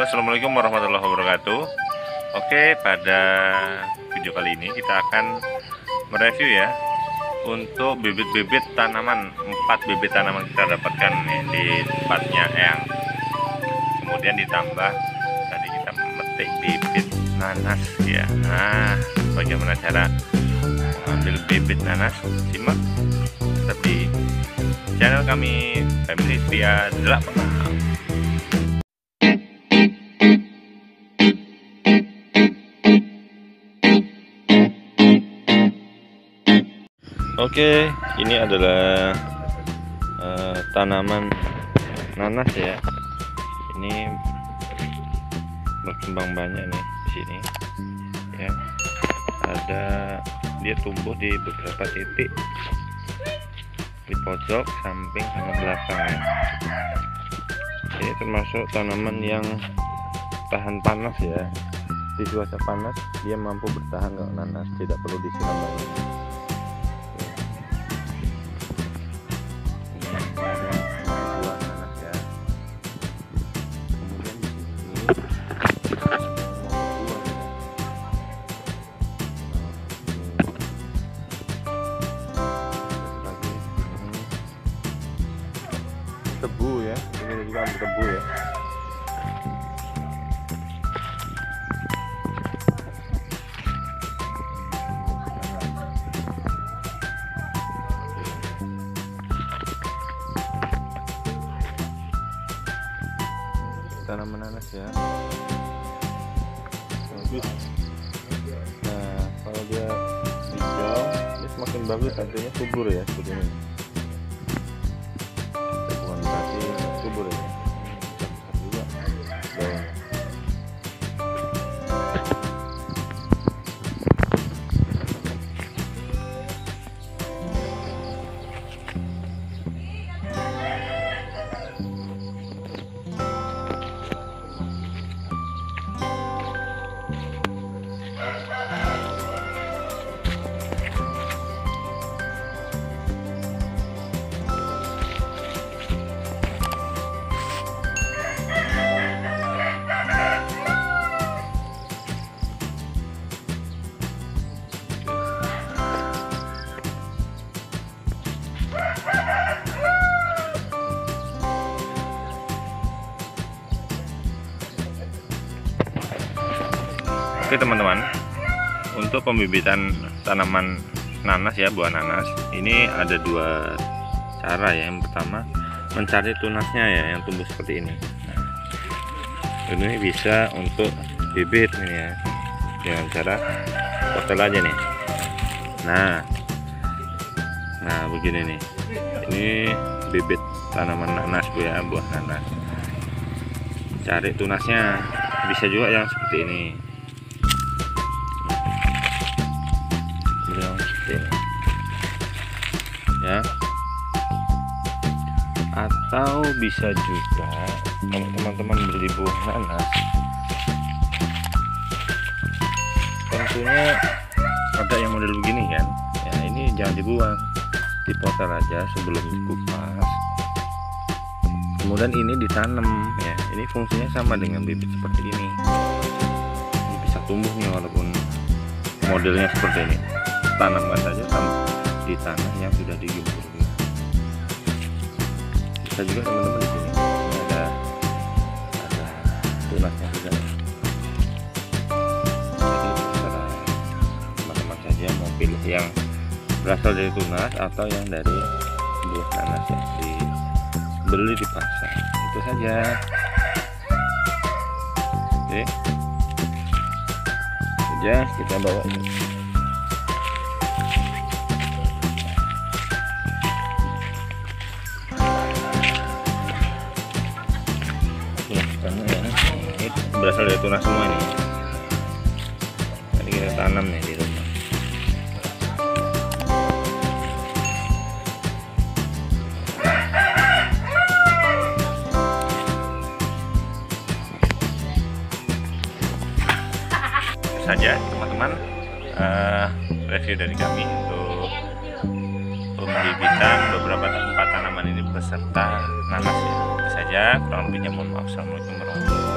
Halo, assalamualaikum warahmatullahi wabarakatuh. Oke, pada video kali ini kita akan mereview ya untuk bibit-bibit tanaman. 4 bibit tanaman kita dapatkan nih di tempatnya Eyang. Kemudian ditambah tadi kita memetik bibit nanas ya. Nah, bagaimana cara mengambil bibit nanas? Simak seperti channel kami Family Setia 8. Oke, ini adalah tanaman nanas ya. Ini berkembang banyak nih di sini. Ya, dia tumbuh di beberapa titik di pojok, samping, sama belakang ya. Ini termasuk tanaman yang tahan panas ya. Di cuaca panas dia mampu bertahan kalau nanas, tidak perlu disiram lagi. Tebu ya, ini juga ambil tebu ya. Tanaman nanas ya. Bagus. Nah, kalau dia hijau, ini semakin bagus, artinya subur ya sebetulnya. Subur ya. Juga daun. Oke teman-teman, untuk pembibitan tanaman nanas ya, buah nanas ini ada 2 cara ya. Yang pertama, mencari tunasnya ya, yang tumbuh seperti ini. Ini bisa untuk bibit ini ya, dengan cara potong aja nih. Nah begini nih, ini bibit tanaman nanas ya, buah nanas. Cari tunasnya, bisa juga yang seperti ini. Ya, atau bisa juga kalau teman-teman beli buah nanas, tentunya ada yang model begini kan ya, ini jangan dibuang, dipotong aja sebelum dikupas, kemudian ini ditanam ya. Ini fungsinya sama dengan bibit seperti ini bisa tumbuh nih, walaupun modelnya seperti ini. Tanamkan saja di tanah yang sudah digembur. Bisa juga teman-teman di sini. Ini ada tunasnya juga. Jadi terserah teman-teman saja mau pilih yang berasal dari tunas atau yang dari buah nanas yang dibeli di pasar. Itu saja. Oke. Saja kita bawa ini. Berasal dari tunas semua ini. Jadi kita tanam nih di rumah. Itu saja teman-teman, review dari kami untuk pembibitan beberapa tempat tanaman ini beserta nanas ya. Itu saja, kurang lebihnya mohon maaf. Assalamualaikum warahmatullahi wabarakatuh.